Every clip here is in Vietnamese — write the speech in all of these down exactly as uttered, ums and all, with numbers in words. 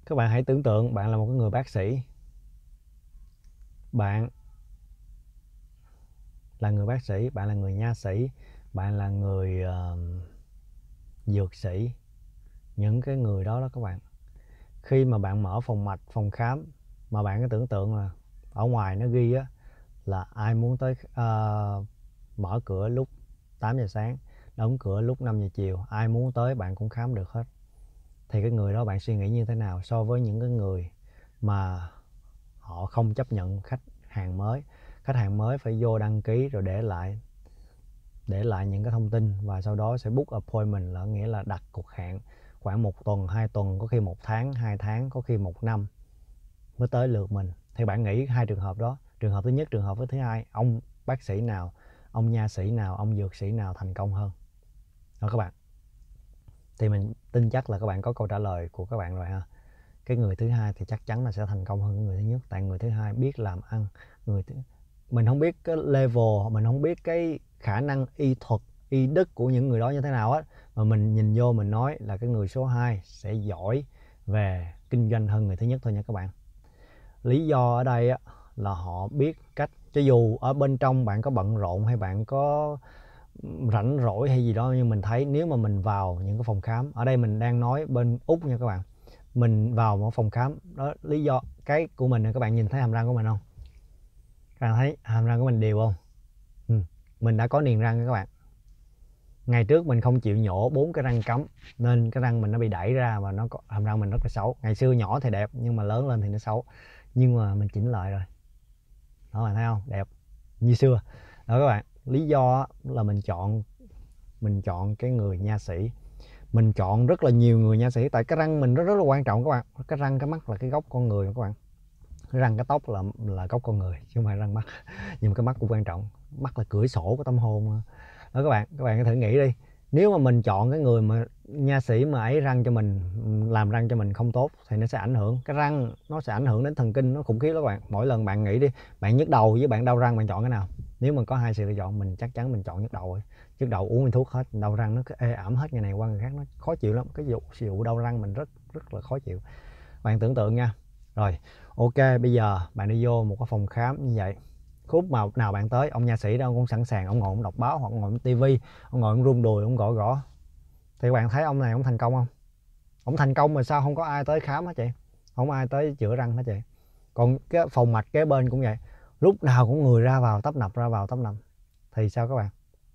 Các bạn hãy tưởng tượng bạn là một người bác sĩ, bạn là người bác sĩ, bạn là người nha sĩ, bạn là người uh, dược sĩ. Những cái người đó đó các bạn, khi mà bạn mở phòng mạch, phòng khám, mà bạn cứ tưởng tượng là ở ngoài nó ghi á là ai muốn tới uh, mở cửa lúc tám giờ sáng, đóng cửa lúc năm giờ chiều, ai muốn tới bạn cũng khám được hết. Thì cái người đó bạn suy nghĩ như thế nào so với những cái người mà họ không chấp nhận khách hàng mới? Khách hàng mới phải vô đăng ký rồi để lại để lại những cái thông tin, và sau đó sẽ book appointment, là nghĩa là đặt cuộc hẹn khoảng một tuần, hai tuần, có khi một tháng, hai tháng, có khi một năm mới tới lượt mình. Thì bạn nghĩ hai trường hợp đó, trường hợp thứ nhất, trường hợp thứ hai, ông bác sĩ nào, ông nha sĩ nào, ông dược sĩ nào thành công hơn? Đó các bạn. Thì mình tin chắc là các bạn có câu trả lời của các bạn rồi ha. Cái người thứ hai thì chắc chắn là sẽ thành công hơn người thứ nhất, tại người thứ hai biết làm ăn. Người thứ... mình không biết cái level, mình không biết cái khả năng y thuật, y đức của những người đó như thế nào á, mà mình nhìn vô mình nói là cái người số hai sẽ giỏi về kinh doanh hơn người thứ nhất thôi nha các bạn. Lý do ở đây á là họ biết cách, cho dù ở bên trong bạn có bận rộn hay bạn có rảnh rỗi hay gì đó, nhưng mình thấy nếu mà mình vào những cái phòng khám, ở đây mình đang nói bên Úc nha các bạn, mình vào một phòng khám đó, lý do cái của mình, các bạn nhìn thấy hàm răng của mình không? Các bạn thấy hàm răng của mình đều không? Ừ. Mình đã có niềng răng các bạn. Ngày trước mình không chịu nhổ bốn cái răng cắm, nên cái răng mình nó bị đẩy ra và nó có, hàm răng mình rất là xấu. Ngày xưa nhỏ thì đẹp nhưng mà lớn lên thì nó xấu, nhưng mà mình chỉnh lại rồi đó, bạn thấy không, đẹp như xưa đó các bạn. Lý do là mình chọn mình chọn cái người nha sĩ, mình chọn rất là nhiều người nha sĩ, tại cái răng mình rất rất là quan trọng các bạn. Cái răng, cái mắt là cái gốc con người các bạn. Cái răng, cái tóc là là gốc con người chứ không phải răng mắt. Nhưng mà cái mắt cũng quan trọng, mắt là cửa sổ của tâm hồn mà. Đó các bạn, các bạn có thử nghĩ đi, nếu mà mình chọn cái người mà nha sĩ mà ấy răng cho mình, làm răng cho mình không tốt, thì nó sẽ ảnh hưởng, cái răng nó sẽ ảnh hưởng đến thần kinh, nó khủng khiếp đó các bạn. Mỗi lần bạn nghĩ đi, bạn nhức đầu với bạn đau răng, bạn chọn cái nào? Nếu mà có hai sự lựa chọn, mình chắc chắn mình chọn nhức đầu rồi. Nhức đầu uống thuốc hết, đau răng nó cứ ê ẩm hết, ngày này qua ngày khác nó khó chịu lắm. Cái vụ vụ đau răng mình rất rất là khó chịu. Bạn tưởng tượng nha. Rồi, ok, bây giờ bạn đi vô một cái phòng khám như vậy, khúc mà nào bạn tới, ông nha sĩ đó ông cũng sẵn sàng, ông ngồi ông đọc báo hoặc ông ngồi ông tivi, ông ngồi ông rung đùi, ông gõ gõ. Thì bạn thấy ông này ông thành công không? Ông thành công mà sao không có ai tới khám hết chị? Không ai tới chữa răng hết chị. Còn cái phòng mạch kế bên cũng vậy, lúc nào cũng người ra vào tấp nập, ra vào tấp nập. Thì sao các bạn?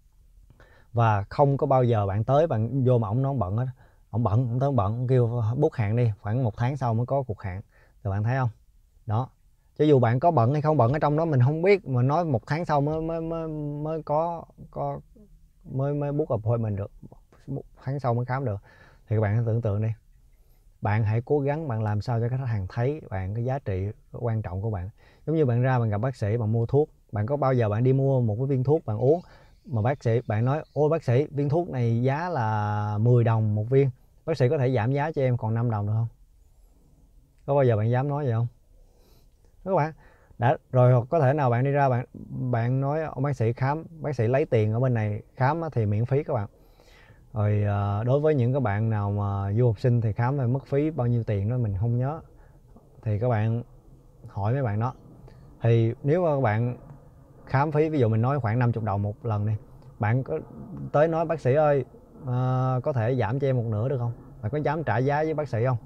Và không có bao giờ bạn tới bạn vô mà ông nói bận hết. Ông bận, ông tới bận, ông kêu book hẹn đi, khoảng một tháng sau mới có cuộc hẹn. Thì bạn thấy không? Đó. Cho dù bạn có bận hay không bận ở trong đó mình không biết, mà nói một tháng sau mới mới mới mới có có mới mới book appointment được, một tháng sau mới khám được. Thì các bạn hãy tưởng tượng đi, bạn hãy cố gắng bạn làm sao cho khách hàng thấy bạn cái giá trị quan trọng của bạn. Giống như bạn ra bạn gặp bác sĩ, bạn mua thuốc, bạn có bao giờ bạn đi mua một cái viên thuốc bạn uống mà bác sĩ bạn nói ôi bác sĩ viên thuốc này giá là mười đồng một viên, bác sĩ có thể giảm giá cho em còn năm đồng được không? Có bao giờ bạn dám nói vậy không? Các bạn đã rồi, có thể nào bạn đi ra bạn bạn nói ông bác sĩ khám, bác sĩ lấy tiền ở bên này khám thì miễn phí các bạn. Rồi đối với những các bạn nào mà du học sinh thì khám phải mất phí bao nhiêu tiền đó mình không nhớ, thì các bạn hỏi mấy bạn đó. Thì nếu mà các bạn khám phí, ví dụ mình nói khoảng năm mươi đồng một lần đi, bạn có tới nói bác sĩ ơi à, có thể giảm cho em một nửa được không? Bạn có dám trả giá với bác sĩ không?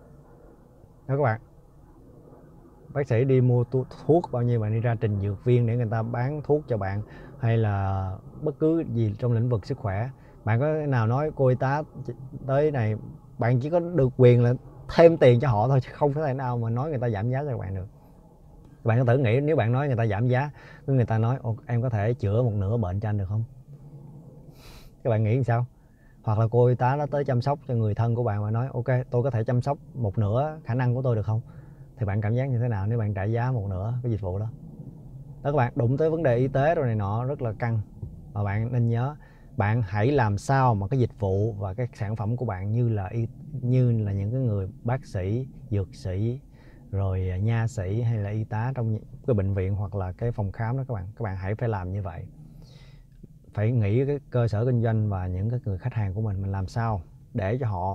Đó các bạn, bác sĩ đi mua thuốc bao nhiêu, bạn đi ra trình dược viên để người ta bán thuốc cho bạn, hay là bất cứ gì trong lĩnh vực sức khỏe, bạn có nào nói cô y tá tới này, bạn chỉ có được quyền là thêm tiền cho họ thôi, chứ không thể nào mà nói người ta giảm giá cho bạn được. Bạn có thử nghĩ nếu bạn nói người ta giảm giá, người ta nói em có thể chữa một nửa bệnh cho anh được không? Các bạn nghĩ làm sao? Hoặc là cô y tá nó tới chăm sóc cho người thân của bạn và nói ok tôi có thể chăm sóc một nửa khả năng của tôi được không? Thì bạn cảm giác như thế nào nếu bạn trả giá một nửa cái dịch vụ đó? Đó các bạn, đụng tới vấn đề y tế rồi này nọ rất là căng. Và bạn nên nhớ, bạn hãy làm sao mà cái dịch vụ và cái sản phẩm của bạn như là y, như là những cái người bác sĩ, dược sĩ, rồi nha sĩ hay là y tá trong cái bệnh viện hoặc là cái phòng khám đó các bạn. Các bạn hãy phải làm như vậy. Phải nghĩ cái cơ sở kinh doanh và những cái người khách hàng của mình, mình làm sao để cho họ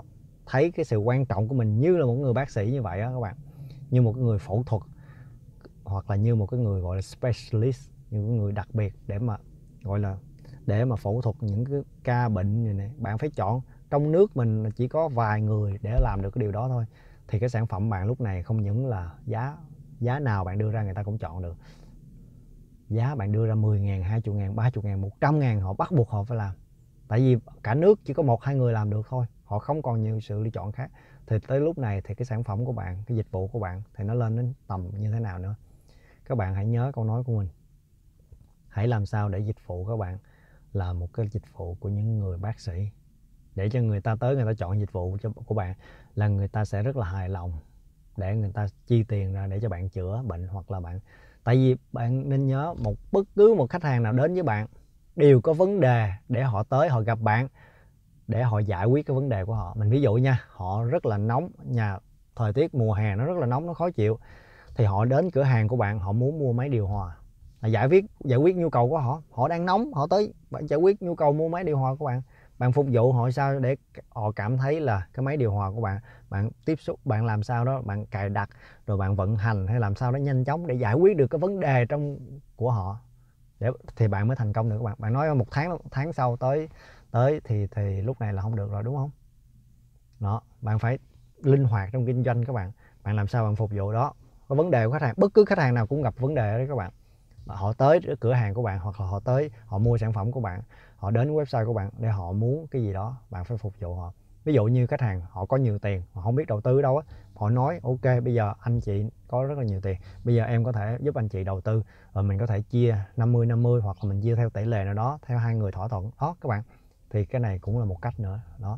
thấy cái sự quan trọng của mình như là một người bác sĩ như vậy á các bạn, như một cái người phẫu thuật, hoặc là như một cái người gọi là specialist, như một người đặc biệt để mà gọi là để mà phẫu thuật những cái ca bệnh này, này. Bạn phải chọn, trong nước mình chỉ có vài người để làm được cái điều đó thôi, thì cái sản phẩm bạn lúc này không những là giá giá nào bạn đưa ra người ta cũng chọn được. Giá bạn đưa ra mười ngàn, hai mươi ngàn, ba mươi ngàn, một trăm ngàn họ bắt buộc họ phải làm. Tại vì cả nước chỉ có một hai người làm được thôi, họ không còn nhiều sự lựa chọn khác. Thì tới lúc này thì cái sản phẩm của bạn, cái dịch vụ của bạn thì nó lên đến tầm như thế nào nữa. Các bạn hãy nhớ câu nói của mình. Hãy làm sao để dịch vụ các bạn là một cái dịch vụ của những người bác sĩ, để cho người ta tới người ta chọn dịch vụ cho, của bạn là người ta sẽ rất là hài lòng, để người ta chi tiền ra để cho bạn chữa bệnh. Hoặc là bạn, tại vì bạn nên nhớ, một bất cứ một khách hàng nào đến với bạn đều có vấn đề để họ tới họ gặp bạn để họ giải quyết cái vấn đề của họ. Mình ví dụ nha, họ rất là nóng, nhà thời tiết mùa hè nó rất là nóng, nó khó chịu, thì họ đến cửa hàng của bạn, họ muốn mua máy điều hòa, giải quyết giải quyết nhu cầu của họ. Họ đang nóng, họ tới bạn giải quyết nhu cầu mua máy điều hòa của bạn. Bạn phục vụ họ sao để họ cảm thấy là cái máy điều hòa của bạn, bạn tiếp xúc, bạn làm sao đó, bạn cài đặt rồi bạn vận hành hay làm sao đó nhanh chóng để giải quyết được cái vấn đề trong của họ, để thì bạn mới thành công được các bạn. Bạn nói một tháng một tháng sau tới tới thì thì lúc này là không được rồi, đúng không? Đó, bạn phải linh hoạt trong kinh doanh các bạn. Bạn làm sao bạn phục vụ đó, có vấn đề của khách hàng, bất cứ khách hàng nào cũng gặp vấn đề đấy các bạn. Họ tới cửa hàng của bạn, hoặc là họ tới họ mua sản phẩm của bạn, họ đến website của bạn để họ muốn cái gì đó, bạn phải phục vụ họ. Ví dụ như khách hàng họ có nhiều tiền, họ không biết đầu tư đâu á, họ nói ok bây giờ anh chị có rất là nhiều tiền, bây giờ em có thể giúp anh chị đầu tư, rồi mình có thể chia năm mươi năm mươi, hoặc là mình chia theo tỷ lệ nào đó, theo hai người thỏa thuận đó các bạn. Thì cái này cũng là một cách nữa đó,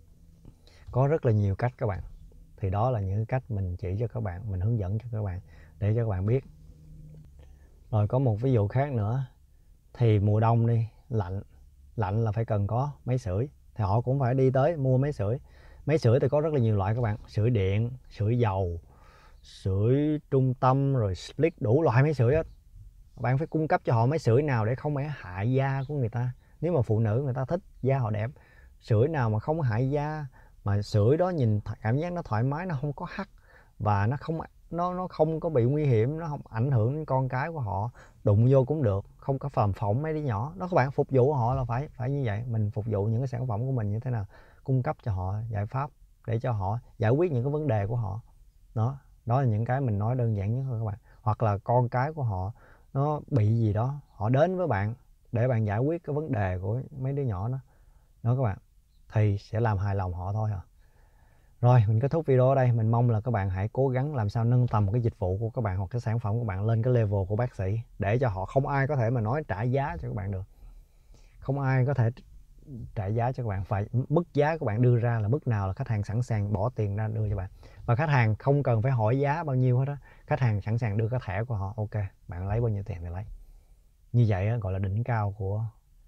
có rất là nhiều cách các bạn. Thì đó là những cách mình chỉ cho các bạn, mình hướng dẫn cho các bạn để cho các bạn biết. Rồi có một ví dụ khác nữa, thì mùa đông đi, lạnh lạnh là phải cần có máy sưởi, thì họ cũng phải đi tới mua máy sưởi. Máy sưởi thì có rất là nhiều loại các bạn, sưởi điện, sưởi dầu, sưởi trung tâm, rồi split, đủ loại máy sưởi hết. Bạn phải cung cấp cho họ máy sưởi nào để không phải hại da của người ta. Nếu mà phụ nữ người ta thích da họ đẹp, sưởi nào mà không hại da, mà sưởi đó nhìn cảm giác nó thoải mái, nó không có hắt, và nó không nó nó không có bị nguy hiểm, nó không ảnh hưởng đến con cái của họ, đụng vô cũng được, không có phàm phỏng mấy đứa nhỏ đó các bạn. Phục vụ họ là phải phải như vậy. Mình phục vụ những cái sản phẩm của mình như thế nào, cung cấp cho họ giải pháp để cho họ giải quyết những cái vấn đề của họ đó. Đó là những cái mình nói đơn giản nhất thôi các bạn. Hoặc là con cái của họ nó bị gì đó, họ đến với bạn để bạn giải quyết cái vấn đề của mấy đứa nhỏ đó đó các bạn, thì sẽ làm hài lòng họ thôi à. Rồi mình kết thúc video ở đây. Mình mong là các bạn hãy cố gắng làm sao nâng tầm cái dịch vụ của các bạn hoặc cái sản phẩm của bạn lên cái level của bác sĩ, để cho họ không ai có thể mà nói trả giá cho các bạn được. Không ai có thể trả giá cho các bạn. Phải mức giá các bạn đưa ra là mức nào là khách hàng sẵn sàng bỏ tiền ra đưa cho bạn. Và khách hàng không cần phải hỏi giá bao nhiêu hết đó. Khách hàng sẵn sàng đưa cái thẻ của họ, ok bạn lấy bao nhiêu tiền thì lấy. Như vậy đó, gọi là đỉnh cao của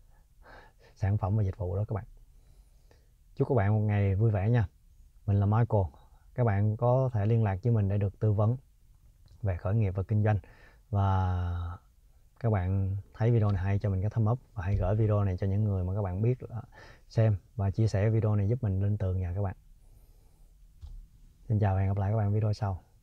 sản phẩm và dịch vụ đó các bạn. Chúc các bạn một ngày vui vẻ nha. Mình là Michael. Các bạn có thể liên lạc với mình để được tư vấn về khởi nghiệp và kinh doanh. Và các bạn thấy video này hay cho mình cái thumb up, và hãy gửi video này cho những người mà các bạn biết xem, và chia sẻ video này giúp mình lên tường nha các bạn. Xin chào và hẹn gặp lại các bạn video sau.